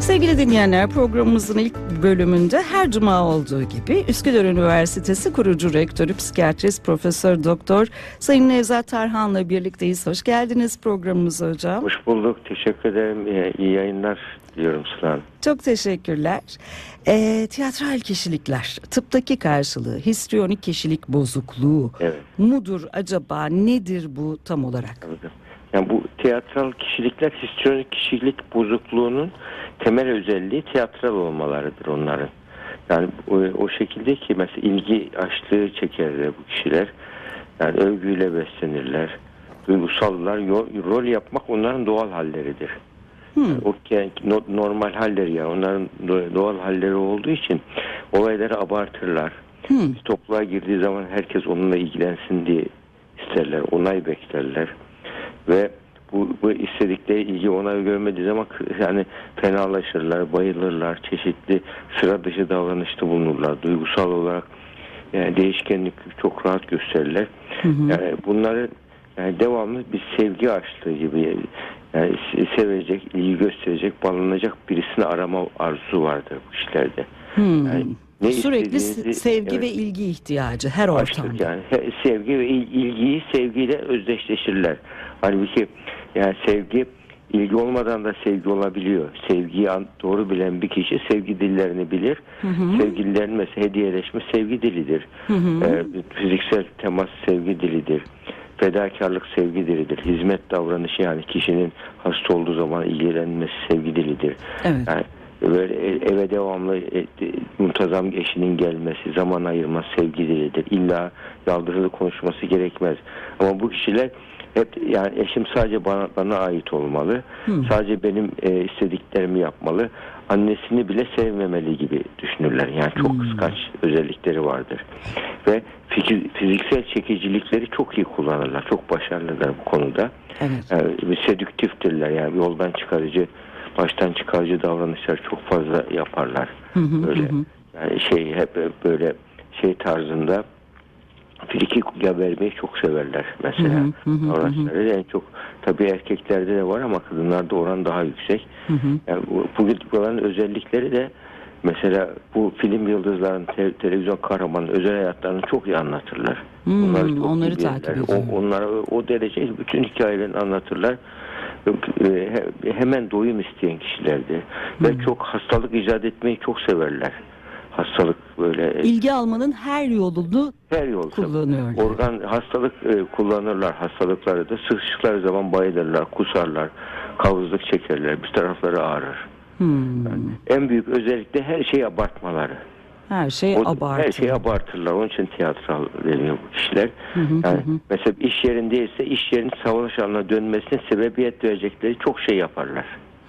Sevgili dinleyenler, programımızın ilk bölümünde her cuma olduğu gibi Üsküdar Üniversitesi kurucu rektörü, psikiyatrist Profesör Doktor Sayın Nevzat Tarhan'la birlikteyiz. Hoş geldiniz programımıza hocam. Hoş bulduk. Teşekkür ederim. İyi yayınlar diliyorum Sıla Hanım. Çok teşekkürler. Tiyatral kişilikler, tıptaki karşılığı histriyonik kişilik bozukluğu mudur acaba? Nedir bu tam olarak? Evet. Yani bu tiyatral kişilikler, histriyonik kişilik bozukluğunun temel özelliği tiyatral olmalarıdır onların. Yani o şekilde ki mesela ilgi açlığı çekerler bu kişiler. Yani övgüyle beslenirler. Duygusallar. Rol yapmak onların doğal halleridir. Yani o normal halleri ya. Onların doğal halleri olduğu için olayları abartırlar. Bir topluluğa girdiği zaman herkes onunla ilgilensin diye isterler. Onay beklerler. Ve bu istedikleri ilgi onay görmediği zaman yani fenalaşırlar, bayılırlar, çeşitli sıra dışı davranışta bulunurlar. Duygusal olarak yani değişkenlik çok rahat gösterirler. Yani bunları yani devamlı bir sevgi açlığı gibi, yani sevecek, ilgi gösterecek, bağlanacak birisini arama arzusu vardır bu kişilerde. Yani sürekli sevgi ve ilgi ihtiyacı her ortamda. Yani sevgi ve ilgiyi sevgiyle özdeşleşirler. Halbuki yani sevgi, ilgi olmadan da sevgi olabiliyor. Sevgiyi doğru bilen bir kişi sevgi dillerini bilir. Sevgililerin mesela hediyeleşme sevgi dilidir. Fiziksel temas sevgi dilidir. Fedakarlık sevgi dilidir. Hizmet davranışı, yani kişinin hasta olduğu zaman ilgilenmesi sevgi dilidir. Evet. Yani böyle eve devamlı muntazam eşinin gelmesi, zaman ayırması sevgi dilidir. İlla yaldırılı konuşması gerekmez. Ama bu kişiler hep yani eşim sadece bana ait olmalı. Sadece benim istediklerimi yapmalı. Annesini bile sevmemeli gibi düşünürler. Yani çok kıskanç özellikleri vardır. Ve fiziksel çekicilikleri çok iyi kullanırlar. Çok başarılılar bu konuda. Evet. Yani sedüktiftirler. Yani baştan çıkarıcı davranışlar çok fazla yaparlar. Böyle yani hep böyle tarzında frikik vermeyi çok severler mesela. Davranışları en çok tabii erkeklerde de var ama kadınlarda oran daha yüksek. Yani bunların özellikleri de mesela bu film yıldızların, televizyon kahramanının özel hayatlarını çok iyi anlatırlar. Onları takip ediyorum. Onlara o derece bütün hikayelerini anlatırlar. Hemen doyum isteyen kişilerdir. Ve çok hastalık icat etmeyi çok severler. Hastalık böyle... İlgi almanın her yolunu kullanıyorlar. Hastalık kullanırlar. Hastalıkları da sıkıştıkları zaman bayılırlar, kusarlar, kavuzluk çekerler, bir tarafları ağrır. Yani en büyük özellikle her şeyi abartmaları. Her şeyi abartırlar. Onun için tiyatral deniyor bu kişiler. Yani mesela iş yerindeyse iş yerinin savaş alanına dönmesine sebebiyet verecekleri çok şey yaparlar.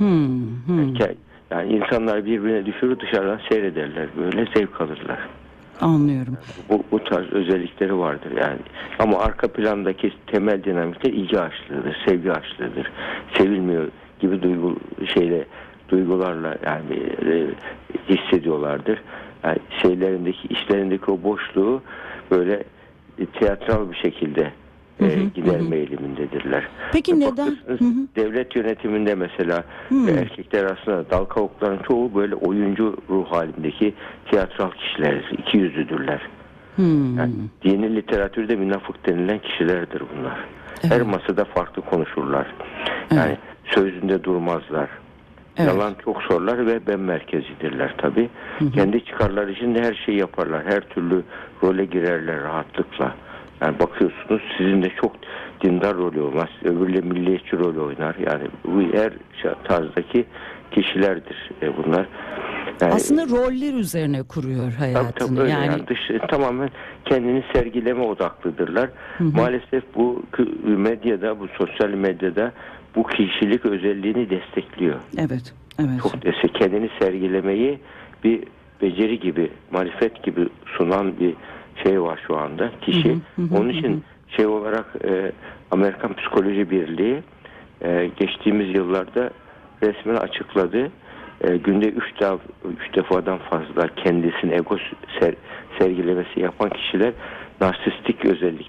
Yani insanlar birbirine düşürür, dışarıdan seyrederler. Böyle zevk alırlar. Anlıyorum. Bu tarz özellikleri vardır yani. Ama arka plandaki temel dinamikler ilgi açlığıdır, sevgi açlığıdır. Sevilmiyor gibi duygularla yani hissediyorlardır. Yani işlerindeki o boşluğu böyle tiyatral bir şekilde giderme eğilimindedirler. Peki neden? Devlet yönetiminde mesela erkekler aslında dal kavukların çoğu böyle oyuncu ruh halindeki tiyatral kişilerdir. İkiyüzlüdürler. Yani dini literatürde münafık denilen kişilerdir bunlar. Her masada farklı konuşurlar. Yani sözünde durmazlar. Yalan çok sorarlar ve ben merkezidirler tabii. Kendi çıkarları için de her şeyi yaparlar. Her türlü role girerler rahatlıkla. Yani bakıyorsunuz sizin de çok dindar rolü olmaz. Öbürle milliyetçi rolü oynar. Yani bu her tarzdaki kişilerdir bunlar. Yani, aslında roller üzerine kuruyor hayatını. Tabii yani tamamen kendini sergileme odaklıdırlar. Maalesef bu medyada, bu sosyal medyada bu kişilik özelliğini destekliyor. Evet. Çok kendini sergilemeyi bir beceri gibi, marifet gibi sunan bir şey var şu anda kişi. Onun için olarak Amerikan Psikoloji Birliği geçtiğimiz yıllarda resmen açıkladı. Günde 3 defadan fazla kendisini ego sergilemesi yapan kişiler narsistik özellikte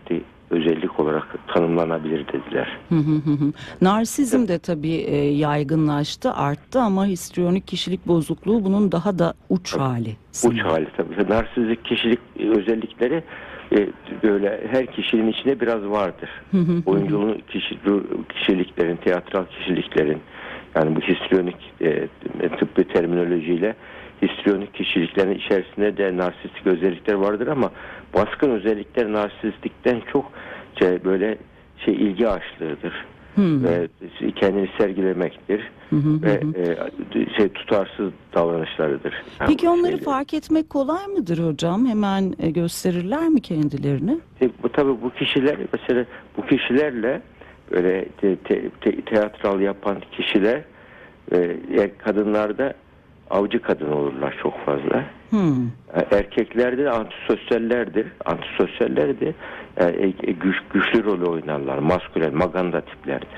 özellik olarak tanımlanabilir dediler. Narsizm de tabii yaygınlaştı, arttı ama histriyonik kişilik bozukluğu bunun daha da uç hali. Uç hali tabii. Narsistik kişilik özellikleri böyle her kişinin içinde biraz vardır. Oyunculuğun kişiliklerin, tiyatral kişiliklerin, yani bu histriyonik tıbbi terminolojiyle histriyonik kişiliklerin içerisinde de narsistik özellikler vardır ama baskın özellikler narsistikten çok böyle ilgi açlığıdır. Ve kendini sergilemektir ve tutarsız davranışlarıdır. Yani peki onları fark etmek kolay mıdır hocam? Hemen gösterirler mi kendilerini? Tabii bu kişiler mesela bu kişilerle böyle tiyatral yapan kişiler kadınlarda avcı kadın olurlar çok fazla. Erkeklerde de antisosyallerdir. Antisosyalleri de güçlü rolü oynarlar. Maskülen, maganda tiplerdir.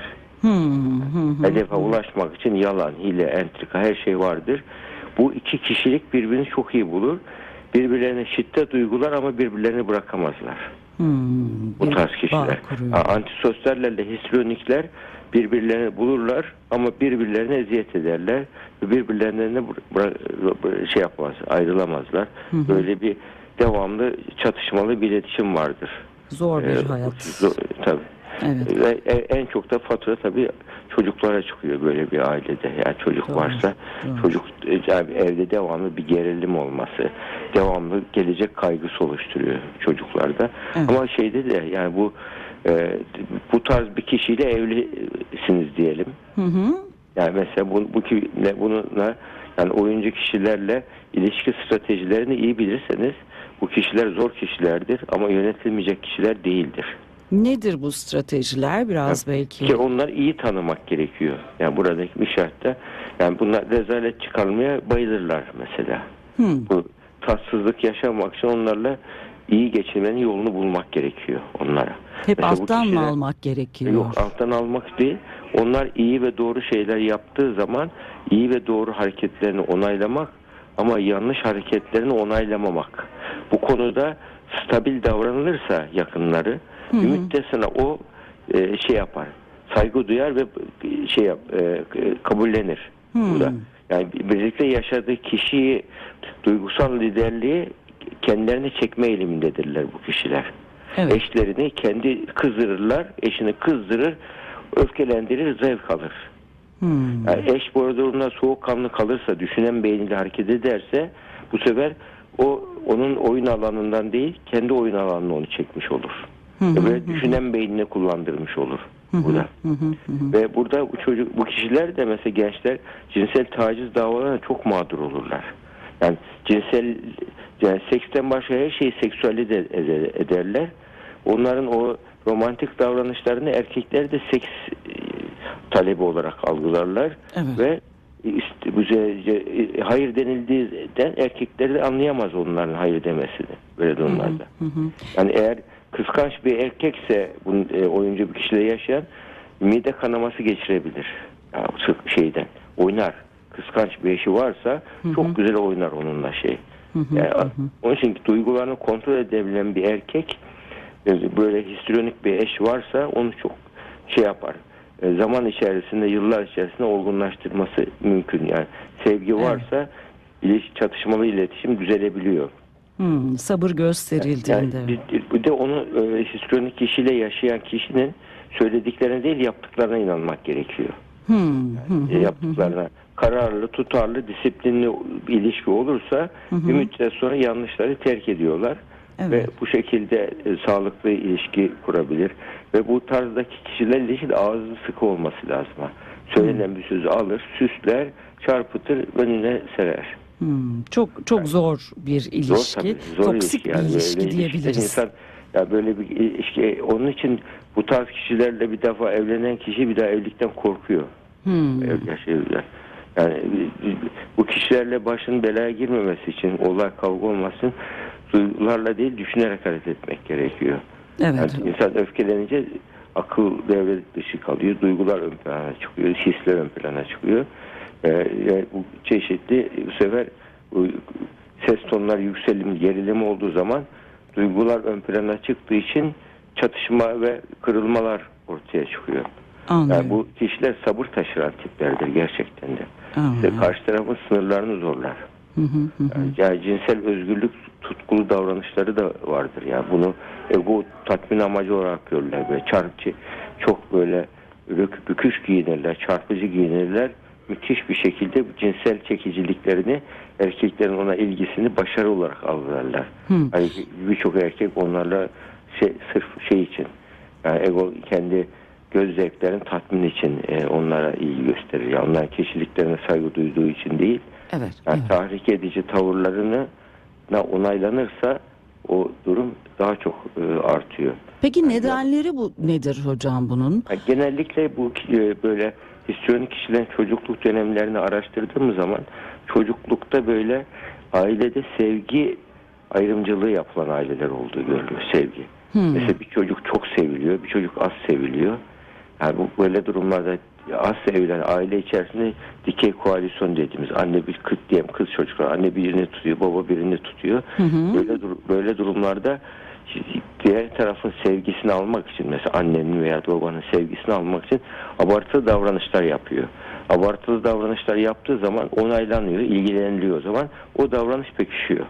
Hedefe ulaşmak için yalan, hile, entrika her şey vardır. Bu iki kişilik birbirini çok iyi bulur. Birbirlerine şiddet uygular ama birbirlerini bırakamazlar. Bu tarz kişiler. Antisosyallerle histriyonikler birbirlerini bulurlar ama birbirlerine eziyet ederler ve birbirlerine yapmaz, ayrılamazlar. Böyle bir devamlı çatışmalı bir iletişim vardır. Zor bir hayat. Tabii. Evet. Ve en çok da fatura tabii çocuklara çıkıyor böyle bir ailede. Yani çocuk varsa çocuk yani evde devamlı bir gerilim olması, devamlı gelecek kaygısı oluşturuyor çocuklarda. Evet. Ama şeyde de yani bu tarz bir kişiyle evlisiniz diyelim. Yani mesela bununla yani oyuncu kişilerle ilişki stratejilerini iyi bilirseniz bu kişiler zor kişilerdir ama yönetilmeyecek kişiler değildir. Nedir bu stratejiler biraz belki? Ki onları iyi tanımak gerekiyor. Yani buradaki bir şartta yani bunlar rezalet çıkarmaya bayılırlar mesela. Bu tatsızlık yaşamak için onlarla iyi geçirmenin yolunu bulmak gerekiyor onlara. Hep mesela alttan mı almak gerekiyor? Yok, alttan almak değil. Onlar iyi ve doğru şeyler yaptığı zaman iyi ve doğru hareketlerini onaylamak ama yanlış hareketlerini onaylamamak. Bu konuda stabil davranılırsa yakınları bir müddet sonra o yapar. Saygı duyar ve kabullenir. Burada. Yani birlikte yaşadığı kişiyi duygusal liderliği kendilerini çekme eğilimindedirler bu kişiler. Evet. Eşlerini kendi kızdırırlar, eşini kızdırır, öfkelendirir, zevk alır. Yani eş bu durumda soğukkanlı kalırsa, düşünen beyniyle hareket ederse bu sefer onun oyun alanından değil, kendi oyun alanına onu çekmiş olur. Ve düşünen beynini kullandırmış olur burada. Ve burada bu kişiler de mesela gençler cinsel taciz davalarına çok mağdur olurlar. Yani seksten başka her şeyi seksüelli de ederler. Onların o romantik davranışlarını erkekler de seks talebi olarak algılarlar. Evet. Ve hayır denildiğinden erkekler de anlayamaz onların hayır demesini. Böyle durumlarda. Yani eğer kıskanç bir erkekse oyuncu bir kişiyle yaşayan mide kanaması geçirebilir. Yani oynar. Kıskanç bir eşi varsa çok güzel oynar onunla Yani onun için duygularını kontrol edebilen bir erkek böyle histriyonik bir eş varsa onu çok yapar. Zaman içerisinde, yıllar içerisinde olgunlaştırması mümkün. Yani sevgi varsa çatışmalı iletişim düzelebiliyor. Sabır gösterildiğinde. Bir de onu histriyonik kişiyle yaşayan kişinin söylediklerine değil yaptıklarına inanmak gerekiyor. Yaptıklarına kararlı, tutarlı, disiplinli bir ilişki olursa bir müddet sonra yanlışları terk ediyorlar. Evet. Ve bu şekilde sağlıklı ilişki kurabilir. Ve bu tarzdaki kişilerle ilgili ağzı sıkı olması lazım. Söylenen bir sözü alır, süsler, çarpıtır, önüne serer. Çok zor bir ilişki. Zor toksik bir ilişki diyebiliriz. İnsan böyle bir ilişki. Onun için bu tarz kişilerle bir defa evlenen kişi bir daha evlilikten korkuyor. Yani bu kişilerle başın belaya girmemesi için, olay kavga olmasın, duygularla değil düşünerek hareket etmek gerekiyor. Evet. Yani insan öfkelenince akıl devre dışı kalıyor, duygular ön plana çıkıyor, hisler ön plana çıkıyor. Yani bu çeşitli bu sefer ses tonları yükselim, gerilim olduğu zaman duygular ön plana çıktığı için çatışma ve kırılmalar ortaya çıkıyor. Anlıyorum. Yani bu kişiler sabır taşıran tiplerdir gerçekten de. İşte Anlıyorum. karşı tarafın sınırlarını zorlar. Hı hı hı. Yani cinsel özgürlük tutkulu davranışları da vardır. Yani bunu ego tatmin amacı olarak görürler. Böyle çarpıcı, çok böyle büküş giyinirler, çarpıcı giyinirler. Müthiş bir şekilde cinsel çekiciliklerini, erkeklerin ona ilgisini başarı olarak algılarlar. Hani birçok erkek onlarla sırf şey için, yani ego kendi göz zevklerin tatmin için onlara ilgi gösterir. Yani onların kişiliklerine saygı duyduğu için değil. Evet. Yani Evet. tahrik edici tavırlarına onaylanırsa o durum daha çok artıyor. Peki nedenleri bu nedir hocam bunun? Yani genellikle bu böyle histrionik kişilerin çocukluk dönemlerini araştırdığımız zaman çocuklukta böyle ailede sevgi ayrımcılığı yapılan aileler olduğu görülüyor, sevgi. Mesela bir çocuk çok seviliyor, bir çocuk az seviliyor. Yani bu böyle durumlarda az sevilen aile içerisinde dikey koalisyon dediğimiz anne bir kız çocuklar anne birini tutuyor, baba birini tutuyor. Böyle durumlarda diğer tarafın sevgisini almak için, mesela annenin veya babanın sevgisini almak için abartılı davranışlar yapıyor. Abartılı davranışlar yaptığı zaman onaylanıyor, ilgileniliyor, o zaman o davranış pekişiyor.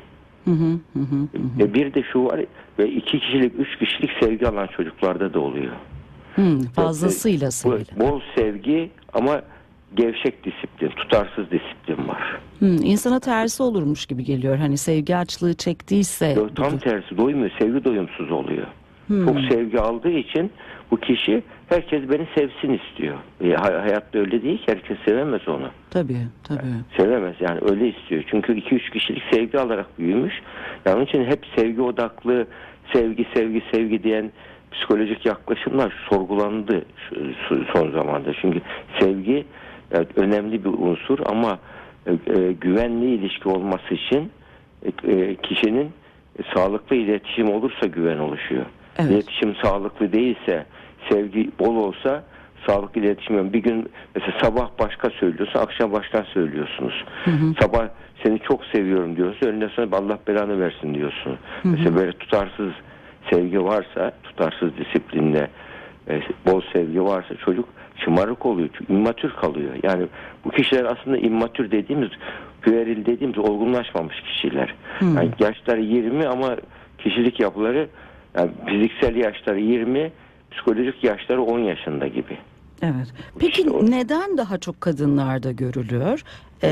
Bir de şu var, ve 2 kişilik 3 kişilik sevgi alan çocuklarda da oluyor. Fazlasıyla sevilen. Bol sevgi ama gevşek disiplin, tutarsız disiplin var. İnsana tersi olurmuş gibi geliyor. Hani sevgi açlığı çektiyse. Tam tersi, doymuyor, sevgi doyumsuz oluyor. Çok sevgi aldığı için bu kişi herkes beni sevsin istiyor. Hayatta öyle değil ki, herkes sevemez onu. Tabii. Sevemez yani, öyle istiyor. Çünkü 2-3 kişilik sevgi alarak büyümüş. Yani onun için hep sevgi odaklı, sevgi diyen psikolojik yaklaşımlar sorgulandı son zamanda. Çünkü sevgi önemli bir unsur ama güvenli ilişki olması için kişinin sağlıklı iletişim olursa güven oluşuyor. Evet. İletişim sağlıklı değilse, sevgi bol olsa sağlıklı iletişim yok. Bir gün mesela sabah başka söylüyorsun, akşam başka söylüyorsunuz. Sabah seni çok seviyorum diyorsun, önüne sonra Allah belanı versin diyorsun. Mesela böyle tutarsız sevgi varsa, tutarsız disiplinle bol sevgi varsa çocuk şımarık oluyor, immatür kalıyor. Yani bu kişiler aslında immatür dediğimiz, pueril dediğimiz olgunlaşmamış kişiler. Yani yaşları 20 ama kişilik yapıları, yani fiziksel yaşları 20, psikolojik yaşları 10 yaşında gibi. Evet. Peki neden daha çok kadınlarda görülüyor?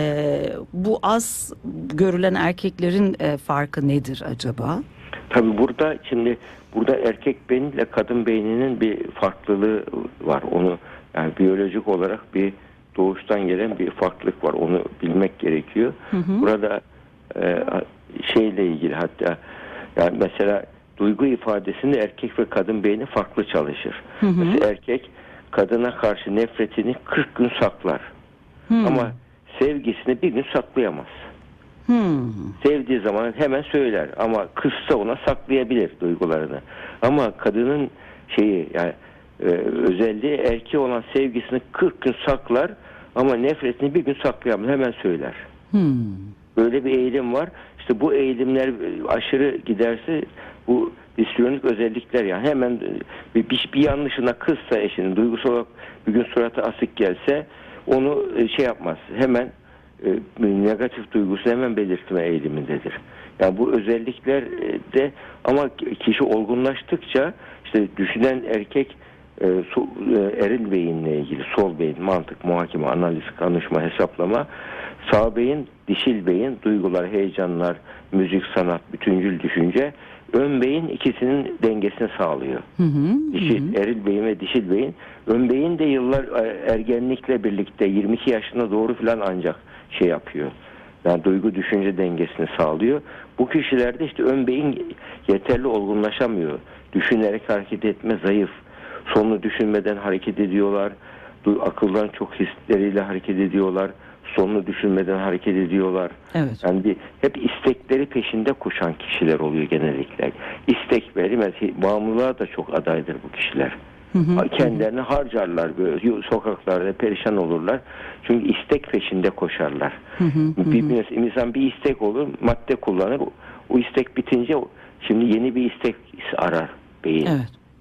Bu az görülen erkeklerin farkı nedir acaba? Tabii burada erkek beyniyle kadın beyninin bir farklılığı var. Onu yani biyolojik olarak bir doğuştan gelen bir farklılık var. Onu bilmek gerekiyor. Burada şeyle ilgili, hatta yani mesela duygu ifadesinde erkek ve kadın beyni farklı çalışır. Mesela erkek kadına karşı nefretini 40 gün saklar. Ama sevgisini bir gün saklayamaz. Sevdiği zaman hemen söyler ama kızsa ona saklayabilir duygularını. Ama kadının yani özelliği, erkeğe olan sevgisini 40 gün saklar ama nefretini bir gün saklayamaz, hemen söyler. Böyle bir eğilim var. İşte bu eğilimler aşırı giderse bu histrionik özellikler, yani hemen bir yanlışına kızsa eşinin, duygusal olarak bir gün suratı asık gelse onu yapmaz. Hemen negatif duygusunu hemen belirtme eğilimindedir. Yani bu özellikler de, ama kişi olgunlaştıkça işte düşünen erkek eril beyinle ilgili, sol beyin mantık, muhakeme, analiz, konuşma, hesaplama, sağ beyin, dişil beyin, duygular, heyecanlar, müzik, sanat, bütüncül düşünce, ön beyin ikisinin dengesini sağlıyor. Eril beyin ve dişil beyin. Ön beyin de yıllar ergenlikle birlikte 22 yaşına doğru falan ancak yapıyor. Yani duygu düşünce dengesini sağlıyor. Bu kişilerde işte ön beyin yeterli olgunlaşamıyor. Düşünerek hareket etme zayıf. Sonunu düşünmeden hareket ediyorlar. Akıldan çok hisleriyle hareket ediyorlar. Sonunu düşünmeden hareket ediyorlar. Evet. Yani hep istekleri peşinde koşan kişiler oluyor genellikle. İstekleri, bağımlılığa da çok adaydır bu kişiler. Kendilerini harcarlar, böyle sokaklarda perişan olurlar. Çünkü istek peşinde koşarlar. Bir insan bir istek olur, madde kullanır. O istek bitince şimdi yeni bir istek arar beyin. Evet.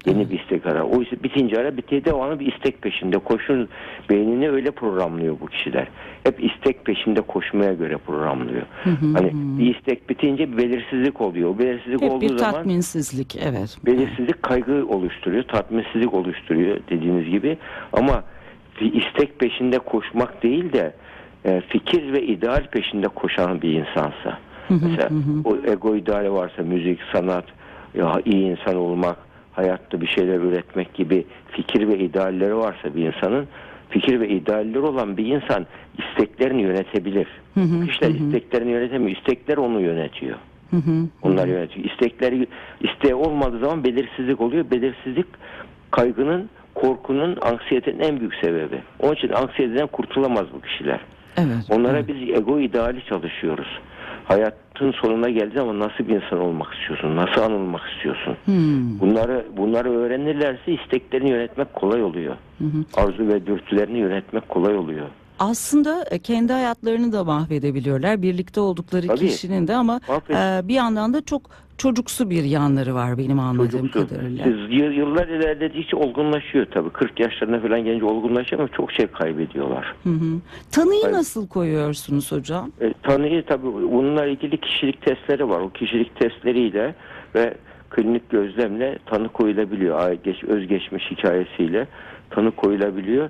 Yeni bir istek arar. O bitince ara bitiyor, devamlı bir istek peşinde koşun. Beynini öyle programlıyor bu kişiler. Hep istek peşinde koşmaya göre programlıyor. Hani bir istek bitince bir belirsizlik oluyor. O belirsizlik Hep olduğu bir zaman tatminsizlik, evet. belirsizlik kaygı oluşturuyor, tatminsizlik oluşturuyor dediğiniz gibi. Ama bir istek peşinde koşmak değil de fikir ve ideal peşinde koşan bir insansa. Mesela o ego ideali varsa, müzik, sanat, ya iyi insan olmak, hayatta bir şeyler üretmek gibi fikir ve idealleri varsa bir insanın, fikir ve idealleri olan bir insan isteklerini yönetebilir. Kişiler isteklerini yönetemiyor. İstekler onu yönetiyor. Onlar yönetiyor. İsteği olmadığı zaman belirsizlik oluyor. Belirsizlik kaygının, korkunun, anksiyetenin en büyük sebebi. Onun için anksiyeteden kurtulamaz bu kişiler. Evet. Onlara biz ego ideali çalışıyoruz. Hayatın sonuna geldiği zaman nasıl bir insan olmak istiyorsun? Nasıl anılmak istiyorsun? Bunları öğrenirlerse isteklerini yönetmek kolay oluyor. Arzu ve dürtülerini yönetmek kolay oluyor. Aslında kendi hayatlarını da mahvedebiliyorlar. Birlikte oldukları Tabii. kişinin de ama bir yandan da çok çocuksu bir yanları var benim anladığım kadarıyla. Yıllar ilerledikçe olgunlaşıyor tabii. 40 yaşlarına falan gelince olgunlaşıyor ama çok şey kaybediyorlar. Tanıyı nasıl koyuyorsunuz hocam? Tanıyı tabii bununla ilgili kişilik testleri var. O kişilik testleriyle ve klinik gözlemle tanı koyulabiliyor. Özgeçmiş hikayesiyle tanı koyulabiliyor.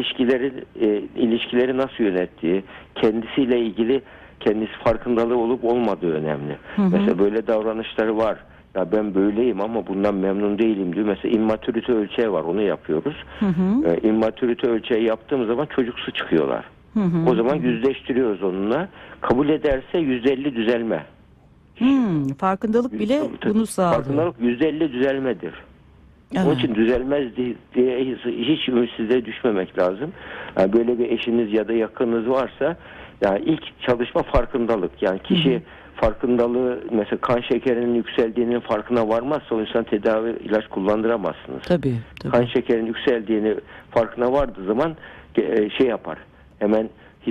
İlişkileri nasıl yönettiği, kendisiyle ilgili kendisi farkındalığı olup olmadığı önemli. Mesela böyle davranışları var. Ya ben böyleyim ama bundan memnun değilim diyor. Mesela immatürite ölçeği var. Onu yapıyoruz. İmmatürite ölçeği yaptığımız zaman çocuksu çıkıyorlar. O zaman yüzleştiriyoruz onunla. Kabul ederse %50 düzelme. Farkındalık bile bunu sağlıyor. Farkındalık %50 düzelmedir. Evet. Onun için düzelmez diye hiç ümitsizliğe düşmemek lazım. Yani böyle bir eşiniz ya da yakınınız varsa, yani ilk çalışma farkındalık. Yani kişi farkındalığı, mesela kan şekerinin yükseldiğinin farkına varmazsa o insan tedavi ilaç kullandıramazsınız. Tabii. Kan şekerinin yükseldiğini farkına vardığı zaman şey yapar. Hemen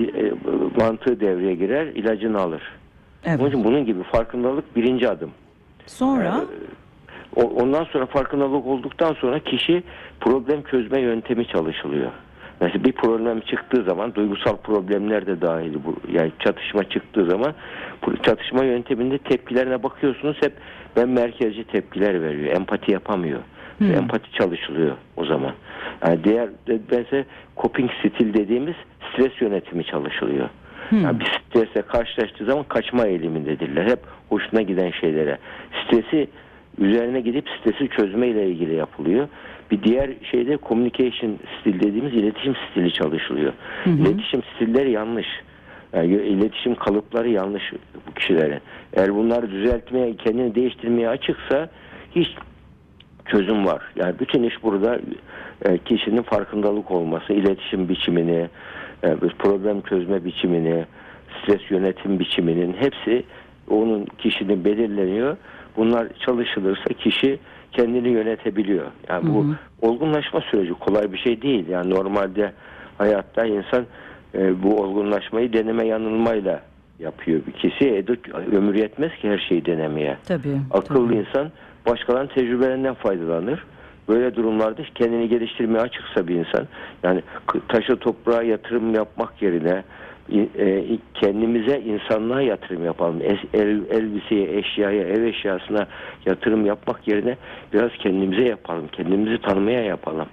mantığı devreye girer, ilacını alır. Evet. Onun için bunun gibi farkındalık birinci adım. Sonra? Ondan sonra farkındalık olduktan sonra kişi problem çözme yöntemi çalışılıyor. Mesela bir problem çıktığı zaman, duygusal problemler de dahil bu. Yani çatışma çıktığı zaman çatışma yönteminde tepkilerine bakıyorsunuz, hep ben merkezci tepkiler veriyor. Empati yapamıyor. Empati çalışılıyor o zaman. Yani mesela coping stil dediğimiz stres yönetimi çalışılıyor. Yani bir stresle karşılaştığı zaman kaçma eğilimindedirler. Hep hoşuna giden şeylere. Stresi üzerine gidip stresi çözme ile ilgili yapılıyor. Bir diğer şeyde communication stil dediğimiz iletişim stili çalışılıyor. İletişim stilleri yanlış. Yani iletişim kalıpları yanlış bu kişilerin. Eğer bunları düzeltmeye, kendini değiştirmeye açıksa hiç çözüm var. Yani bütün iş burada kişinin farkındalık olması, iletişim biçimini, problem çözme biçimini, stres yönetim biçiminin hepsi onun kişinin belirleniyor. Bunlar çalışılırsa kişi kendini yönetebiliyor. Yani bu olgunlaşma süreci kolay bir şey değil. Yani normalde hayatta insan bu olgunlaşmayı deneme yanılmayla yapıyor bir kişi. Ömür yetmez ki her şeyi denemeye. Tabii. Akıllı insan başkalarının tecrübelerinden faydalanır. Böyle durumlarda kendini geliştirmeye açıksa bir insan, yani taşa toprağa yatırım yapmak yerine kendimize, insanlığa yatırım yapalım. Elbiseye, eşyaya, ev eşyasına yatırım yapmak yerine biraz kendimize yapalım. Kendimizi tanımaya yapalım.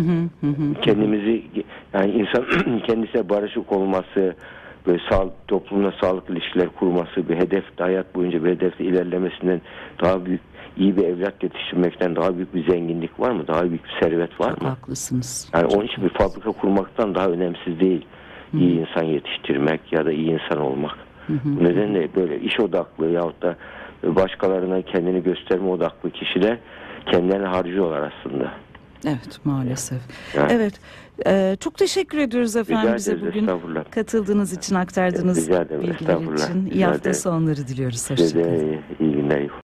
Kendimizi, yani insan kendisine barışık olması, böyle toplumla sağlıklı ilişkiler kurması, bir hedef, hayat boyunca bir hedefte ilerlemesinden daha büyük, iyi bir evlat yetiştirmekten daha büyük bir zenginlik var mı? Daha büyük bir servet var mı? Haklısınız. Yani onun için bir fabrika kurmaktan daha önemsiz değil. İyi insan yetiştirmek ya da iyi insan olmak. Bu nedenle böyle iş odaklı yahut da başkalarına kendini gösterme odaklı kişiler kendilerini harcıyorlar aslında. Evet, maalesef. Yani. Evet. Çok teşekkür ediyoruz efendim bize bugün katıldığınız için, aktardığınız bilgiler için. İyi hafta sonları diliyoruz. Hoşçakalın. İyi günler.